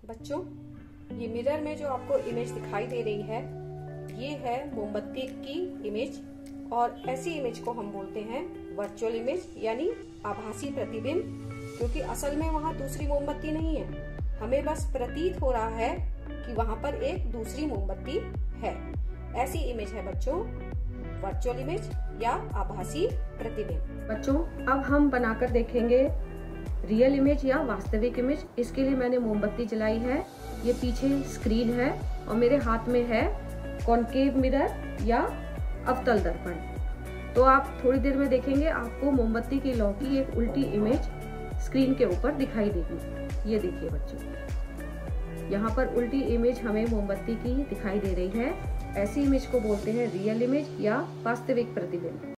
बच्चों, ये मिरर में जो आपको इमेज दिखाई दे रही है, ये है मोमबत्ती की इमेज। और ऐसी इमेज को हम बोलते हैं वर्चुअल इमेज, यानी आभासी प्रतिबिंब, क्योंकि असल में वहाँ दूसरी मोमबत्ती नहीं है। हमें बस प्रतीत हो रहा है कि वहाँ पर एक दूसरी मोमबत्ती है। ऐसी इमेज है बच्चों वर्चुअल इमेज या आभासी प्रतिबिंब। बच्चों, अब हम बनाकर देखेंगे रियल इमेज या वास्तविक इमेज। इसके लिए मैंने मोमबत्ती जलाई है, ये पीछे स्क्रीन है और मेरे हाथ में है कॉनकेव मिरर या अवतल दर्पण। तो आप थोड़ी देर में देखेंगे आपको मोमबत्ती की लौ की एक उल्टी इमेज स्क्रीन के ऊपर दिखाई देगी। ये देखिए बच्चों, यहाँ पर उल्टी इमेज हमें मोमबत्ती की दिखाई दे रही है। ऐसी इमेज को बोलते हैं रियल इमेज या वास्तविक प्रतिबिंब।